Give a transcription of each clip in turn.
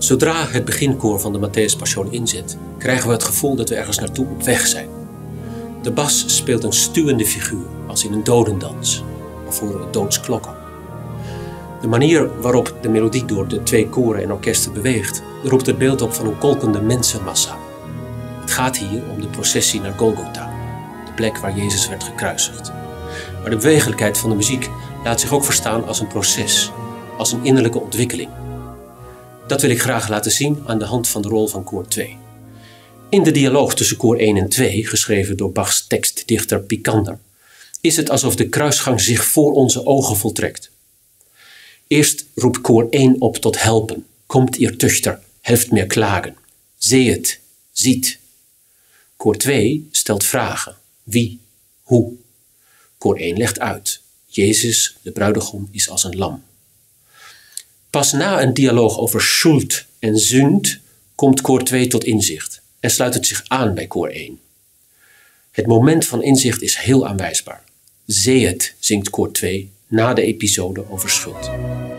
Zodra het beginkoor van de Matthäus Passion inzet, krijgen we het gevoel dat we ergens naartoe op weg zijn. De bas speelt een stuwende figuur, als in een dodendans, of horen we doodsklokken. De manier waarop de melodie door de twee koren en orkesten beweegt, roept het beeld op van een kolkende mensenmassa. Het gaat hier om de processie naar Golgotha, de plek waar Jezus werd gekruisigd. Maar de bewegelijkheid van de muziek laat zich ook verstaan als een proces, als een innerlijke ontwikkeling. Dat wil ik graag laten zien aan de hand van de rol van koor 2. In de dialoog tussen koor 1 en 2, geschreven door Bachs tekstdichter Picander, is het alsof de kruisgang zich voor onze ogen voltrekt. Eerst roept koor 1 op tot helpen. Komt ihr Töchter, helft mir klagen. Sehet, ziet. Koor 2 stelt vragen. Wie? Hoe? Koor 1 legt uit. Jezus, de bruidegom, is als een lam. Pas na een dialoog over Schuld en Sünd komt koor 2 tot inzicht en sluit het zich aan bij koor 1. Het moment van inzicht is heel aanwijsbaar. Sehet, zingt koor 2 na de episode over schuld.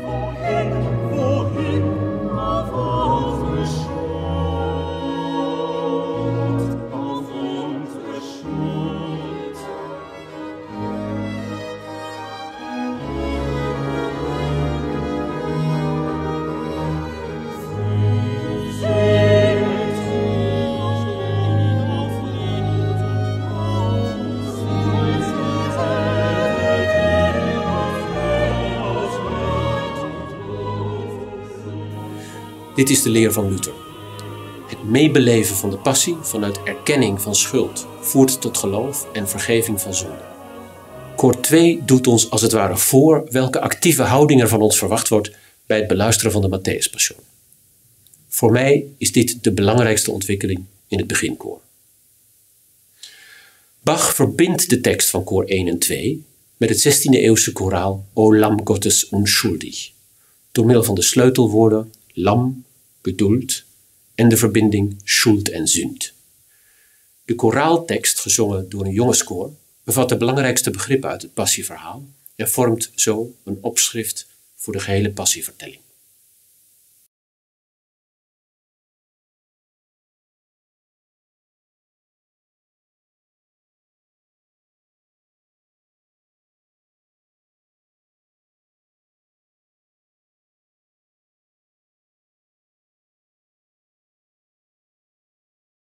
Dit is de leer van Luther. Het meebeleven van de passie vanuit erkenning van schuld voert tot geloof en vergeving van zonde. Koor 2 doet ons als het ware voor welke actieve houding er van ons verwacht wordt bij het beluisteren van de Matthäus Passion. Voor mij is dit de belangrijkste ontwikkeling in het beginkoor. Bach verbindt de tekst van koor 1 en 2 met het 16e-eeuwse koraal O Lamm Gottes unschuldig, door middel van de sleutelwoorden lam, geduld en de verbinding Schuld en Sünd. De koraaltekst, gezongen door een jongenskoor, bevat de belangrijkste begrippen uit het passieverhaal en vormt zo een opschrift voor de gehele passievertelling.